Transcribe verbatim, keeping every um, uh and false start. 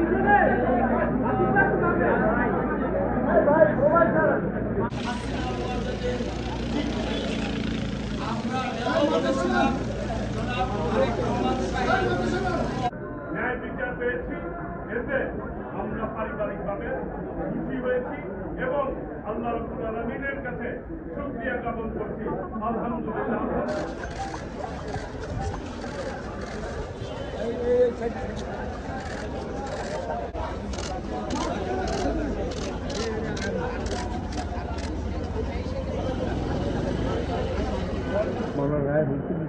ন্যায় বিচার পেয়েছি, এতে আমরা পারিবারিকভাবে খুশি হয়েছি এবং আল্লাহ রাব্বুল আলামিনের কাছে শুকরিয়া জ্ঞাপন করছি। আলহামদুলিল্লাহ। মাওলানা রায়